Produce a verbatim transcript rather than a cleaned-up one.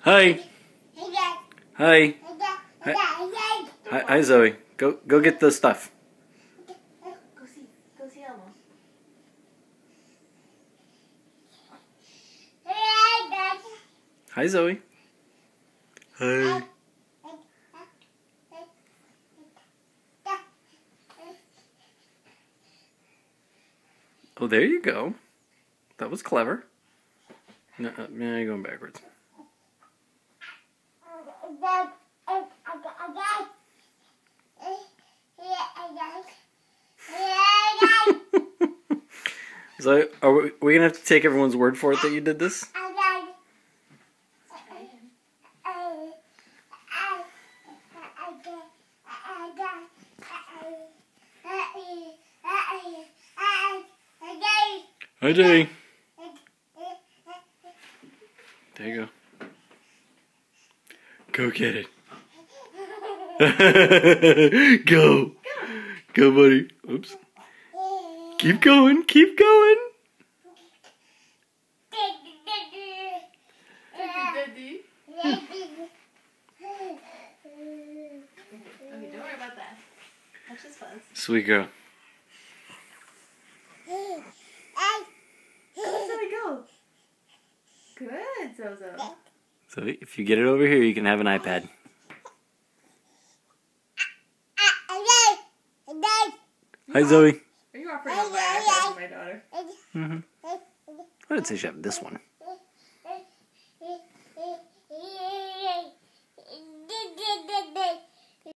Hi. Hi. Hi. Hi, hi Zoe. Go go get the stuff. Go see. Go see Elmo. Hi Zoe. Hi. Oh, there you go. That was clever. No, uh, yeah, you're going backwards. So, are we, are we gonna have to take everyone's word for it that you did this? Hi, Jay. There you go. Go get it. Go. Go, buddy. Oops. Keep going. Keep going. Daddy. Okay, don't worry about that. That's just fun. Sweet girl. Zoe, go. Good, Zozo. So if you get it over here, you can have an iPad. Hi, Zoe. Are you offering up my iPad to my daughter? Mm-hmm. I would say she have this one.